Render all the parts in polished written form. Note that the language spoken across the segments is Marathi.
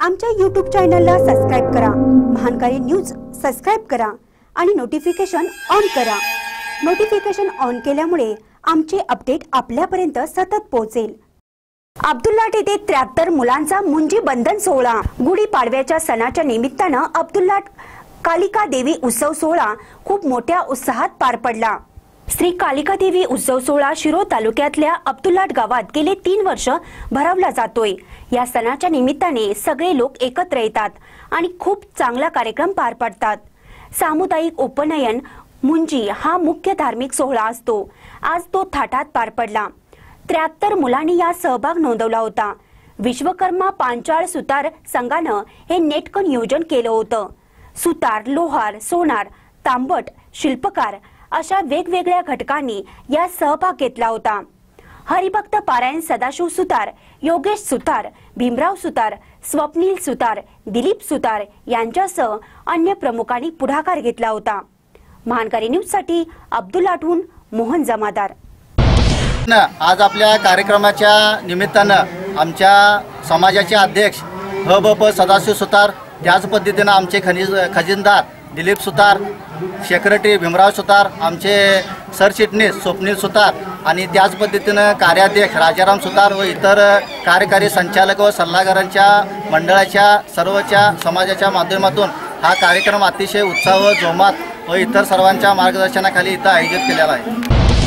आमच्या YouTube चॅनलला सबस्क्राइब करा, महानकारी न्यूज सबस्क्राइब करा आणि नोटिफिकेशन ऑन करा। नोटिफिकेशन ऑन केल्यामुळे आमचे अपडेट आपल्यापर्यंत सतत पोहोचेल। अब्दुल्लाट येथे 73 मुलांचा मुंजी बंधन सोहळा। गुढी पाडव्याच्या सणाच्या निमित्ताने अब्दुल्लाट कालिका देवी उत्सव सोहळा खूप मोठ्या उत्साहात पार पडला। श्री कालिका देवी उत्सव सोहळा शिरोळ तालुक्यातल्या अब्दुल्लाट गावात गेले 3 वर्ष भरवला जातोय। या सणाच्या निमित्ताने सगळे लोक एकत्र येतात आणि खूप चांगला कार्यक्रम पार पडतात। सामुदायिक उपनयन मुंजी हा मुख्य धार्मिक सोहळा असतो। आज तो थाटात पार पडला। 73 मुलांनी या सहभाग नोंदवला होता। विश्वकर्मा पांचाळ सुतार संघानं हे नेटकं नियोजन केलं होतं। सुतार, लोहार, सोनार, तांबट, शिल्पकार अशा वेगवेगळ्या घटकांनी या सहभाग घेतला होता। हरिभक्त पारायण सदाशिव सुतार, योगेश सुतार, भीमराव सुतार, स्वप्नील सुतार, दिलीप सुतार यांच्यासह अन्य प्रमुखांनी पुढाकार घेतला होता। महानकारी न्यूज साठी अब्दुल्लाटहून मोहन जमादार। आज आपल्या कार्यक्रमाच्या निमित्तानं आमच्या समाजाचे अध्यक्ष हबप सदाशिव सुतार, त्याच पद्धतीनं आमचे खजिनदार दिलीप सुतार, सेक्रेटरी भीमराव सुतार, आमचे सरचिटणीस स्वप्नील सुतार आणि त्याच पद्धतीनं कार्याध्यक्ष राजाराम सुतार व इतर कार्यकारी संचालक व सल्लागारांच्या मंडळाच्या सर्वच्या समाजाच्या माध्यमातून हा कार्यक्रम अतिशय उत्साह व जोमात व इतर सर्वांच्या मार्गदर्शनाखाली इथं आयोजित केलेला आहे।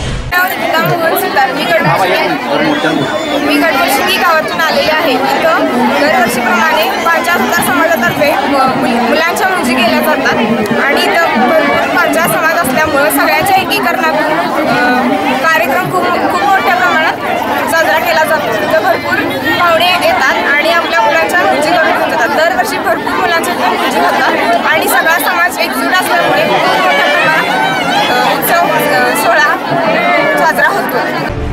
मी गडवर्षी गावातून आलेले आहे। इथं दरवर्षीप्रमाणे पांचाळ सुतार समाजातर्फे मुलांच्या मुंजी केल्या जातात आणि इथं पांचाळ समाज असल्यामुळे सगळ्यांच्या एकीकरणातून कार्यक्रम खूप मोठ्या प्रमाणात साजरा केला जातो। इथं भरपूर पाहुणे येतात आणि आपल्या मुलांच्या मुंजी करून जातात। दरवर्षी भरपूर मुलांच्या मुंजी होतात आणि सगळा समाज एकजूट असल्यामुळे खूप मोठ्या प्रमाणात उत्सव सोहळा साजरा होतो।